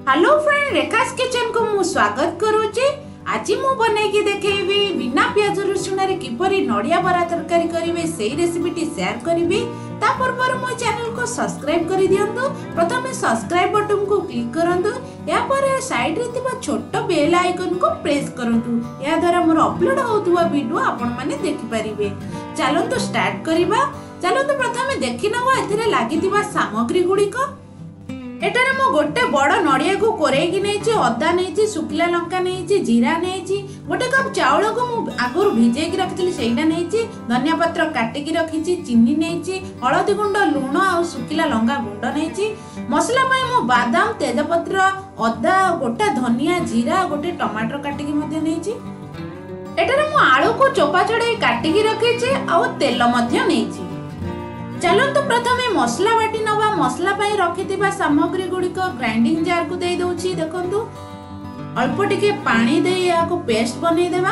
Hello friend, रेखास kitchen को मु स्वागत करूची। आज मु बनेकी देखेबी बिना प्याज रसुन रे किपरि नडिया बरा तरकारी करिवे सेही रेसिपीटी शेयर करिवि। ता पूर्व मो चैनल को सब्सक्राइब करि दियंतु। प्रथमे सब्सक्राइब बटन को क्लिक करंतु, या पर साइड रे थिबा छोटो बेल आइकन को प्रेस करंतु। या द्वारा मोर अपलोड होतुवा वीडियो आपण माने देखि परिबे। चलंतु स्टार्ट करिबा। चलंतु प्रथमे देखि नवा एथिरे लागितिबा सामग्री गुडी को। एटारे मो गोटे बड़ नड़िया को कोरेकी नेछि, अदा नेछि, सुखिला लंका नेछि, जीरा नेछि, गोटे कप चाउल को मु आगुर भिजेकी रखितली सेइडा नेछि, धनिया पत्र काटिकी रखिछि, चीनी नेछि, हळदी गुंड, लूण आ सुखिला लंका गुंड नेछि। मसला पई मु बादाम, तेजपत्र, अदा, गोटा धनिया, जीरा, गोटे टमाटर काटिकी मध्ये नेछि। एटारे मु आलू को चोपा छडे काटिकी रखिछि आ तेल मध्ये नेछि। चलंतु प्रथमे मसला बाटी नवा। मसला पई रखिथिबा सामग्री गुडी को ग्राइंडिंग जार को देई दउछि। देखंतु अल्प टिके पानी देई याको पेस्ट बनै देबा।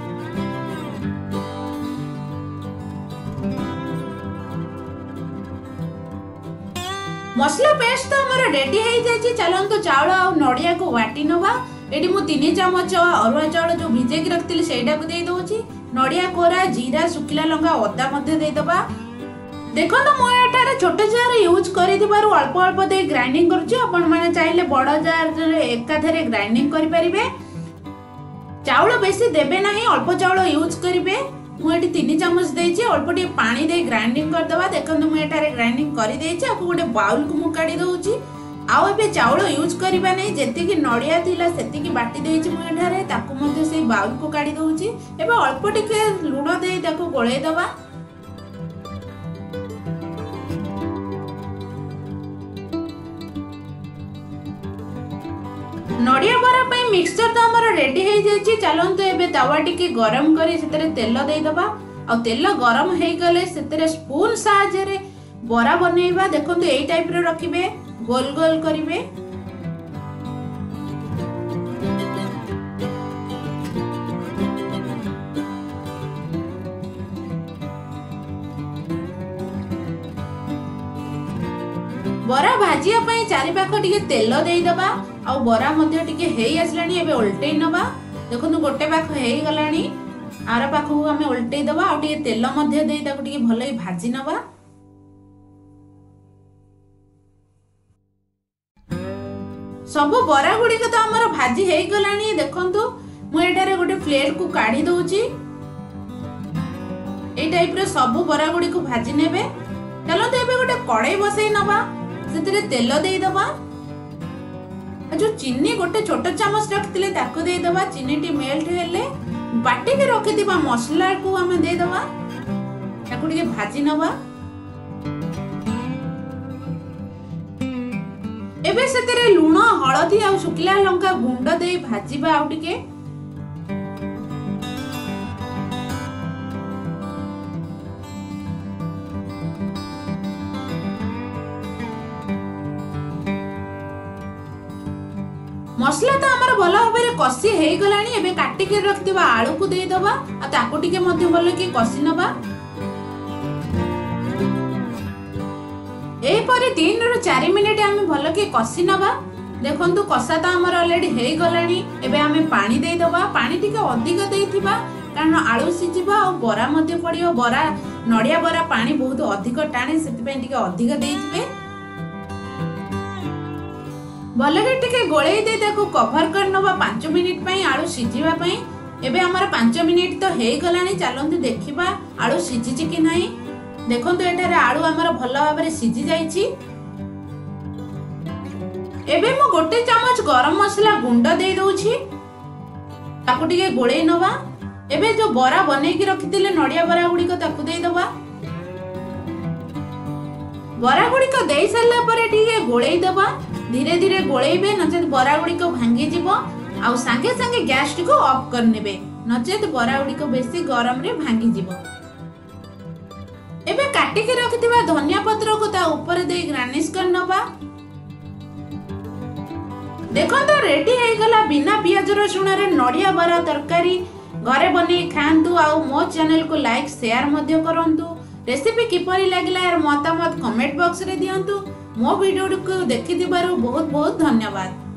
मसला पेस्ट तो हमर रेडी हेई जायछि। चलंतु चावल आ नडिया को वाटी नवा। एडी मु 3 चमच अरुआ चावल जो भिजे की रखतिली सेइडा को देई दउछि। नडिया कोरा, जीरा, सुखिला लंका, अदा मध्ये देई दबा। देखो तो मो एटारे छोटे जार यूज करि दिबारु अल्प अल्प दे ग्राइंडिंग करछि। आपण माने चाहिले बड़ जार रे एकाधरे ग्राइंडिंग करि परिबे। चावल बेसी देबे नाही, अल्प चावल यूज करिवे। मु एटी 3 चम्मच देछि, अल्प टी पानी दे ग्राइंडिंग कर दबा। देखंतु मु एटारे ग्राइंडिंग करि देछि। आकु गोटे बाउल को मु काढी दउछि। आउ एबे चावल यूज करिबा नै, जेति कि नडिया थिला सेति कि बाटी देछि मु एटारे, ताकु मध्ये सेही बाउल को काढी दउछि। एबे अल्प टिके लूण दे ताकु गोळे दबा। नडिया बरा पई मिक्सचर तो हमर रेडी हे जायछि। चलंतु एबे तवा टिके गरम करी सेतरे तेल देई दबा। आ तेल गरम हे गले सेतरे स्पून साहाय्य रे बरा बनेइबा। देखंतु एई टाइप रे रखिबे, गोल गोल करिवे। बरा भाजिया पई चारि पाख टिके तेल देई दबा। आ बरा मध्ये टिके हेई आसलानी। एबे उल्टेई नबा। देखंतु गोटे पाख हेई गलानी, आर पाख को हमें उल्टेई दबा। आ टिके तेल मध्ये देई ताको टिके भलई भाजी नबा। सब बरा गुडी को तो हमर भाजी हेई गलानी। देखंतु मु एटारे गोटे प्लेट को काढी दउची। ए टाइप रे सब बरा गुडी को भाजी नेबे। चलंतु एबे गोटे कड़ाई बसई नबा, सेतरे तेल देई दबा। जो चीनी गोटे छोट चमच रखिले ताको देई दबा। चीनी टी मेल्ट हेले बाटी के रखि दिबा मसला को हमें देई दबा। ताको टिके भाजी नबा। एबे सेतरे लूण, हळदी आ सुखिला लंका गुंड देई भाजीबा। आ टिके मसला तो हमर भलो भाबरे कसी हेई गलानी। एबे काटी के रखतिबा आलू को देई दबा। आ ताको टिके मध्ये भलो कि कसी नबा। ए परे 3 रु 4 मिनिट हम भलो कि कसी नबा। देखंतु कसा तो हमर ऑलरेडी हेई गलानी। एबे हमें पानी देई दबा। पानी टिके अधिक देइथिबा, कारण आलू सिजिबा आ बरा मध्ये पडियो। बरा नडिया बरा पानी बहुत अधिक टाणे, सेति पे टिके अधिक देइथिबे। भलके टिके गोळेई दे ताको कवर कर नबा 5 मिनिट पई आलू सिजिबा पई। एबे हमर 5 मिनिट तो हेई गलानी। चलंतु देखिबा आलू सिजिछि कि नाही। देखंतु एटारे आलू हमर भलो भाबरे सिजि जाईछि। एबे मु गोटे चमच गरम मसला गुंड देई दउछि। ताको टिके गोळेई नबा। एबे जो बरा बनै कि रखितिले नडिया बरा गुडी को ताको देई दबा। बरा गुडी को देई सल्ला परे टिके गोळेई दबा। धीरे धीरे गोळेइबे, नचेत बरा गुडी को भांगी जिवो। आ संगे संगे गैस टी को ऑफ कर नेबे, नचेत बरा गुडी को बेसी गरम रे भांगी जिवो। एबे काटी के रखिथिबा धनिया पत्र को ता ऊपर दे गार्निश कर नबा। देखंतु रेडी हे गला बिना पियाज रसुन रे नडिया बरा तरकारी। घरे बने खांतु। आ मो चैनल को लाइक शेयर मध्य करंतु। रेसिपी किपरि लागला यार मतामत कमेंट बॉक्स रे दियंतु। मो वीडियो को देखि दिबारु बहुत बहुत धन्यवाद।